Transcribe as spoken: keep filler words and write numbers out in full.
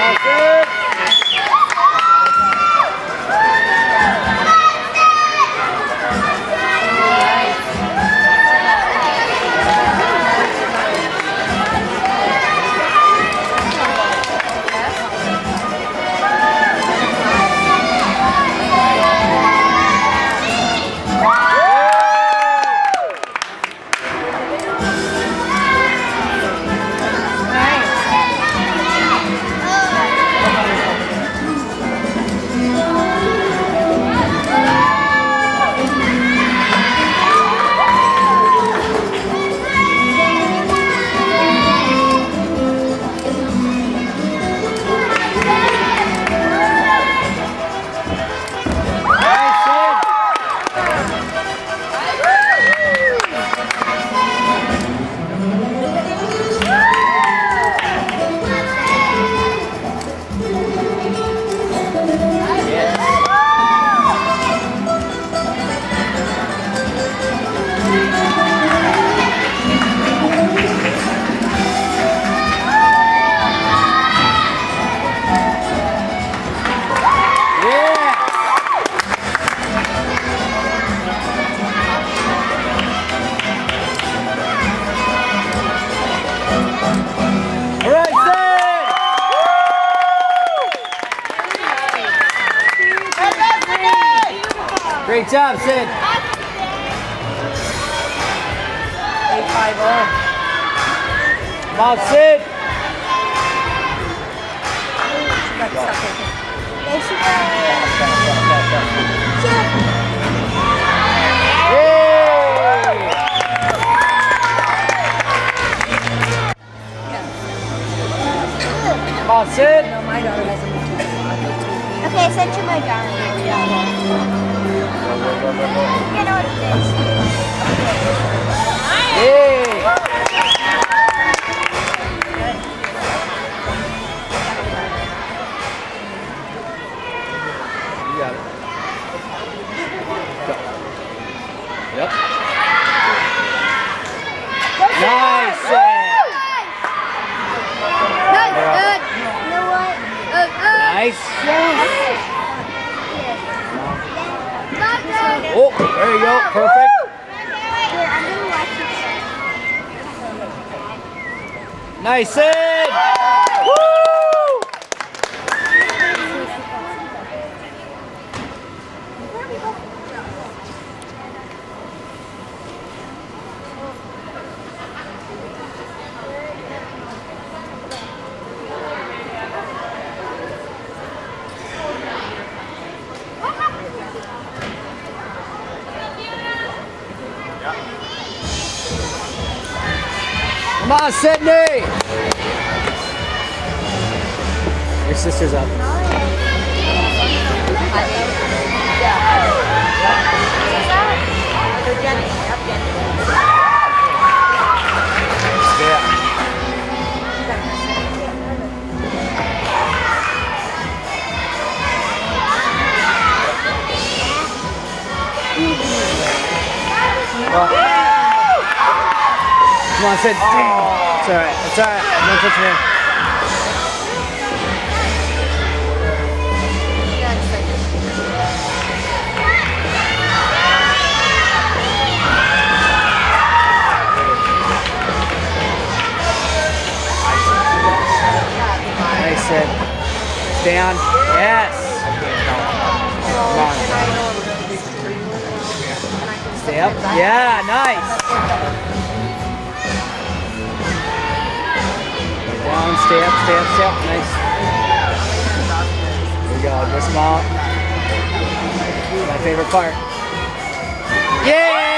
Great job, Syd. eight five oh. Come on, Syd. There she goes. Come on, Syd. No, my daughter hasn't been too long. Okay, I sent you my darling. You know what it is. Yay! You got it. Go. Yep. Nice! Good, good. You know what? Good, good. Nice. Yes. Oh, there you go. Perfect. Here, I'm gonna watch it. Nice, Syd. Woo! Come on, Sydne! Your sister's up. Well, come on, Syd. Oh. It's alright. It's alright. Don't touch me. Nice, Syd. Stay on. Yes. Come on. Stay up. Yeah, nice. Down, stay up, stay up, stay up. Nice. There we go. Dismount. My favorite part. Yeah!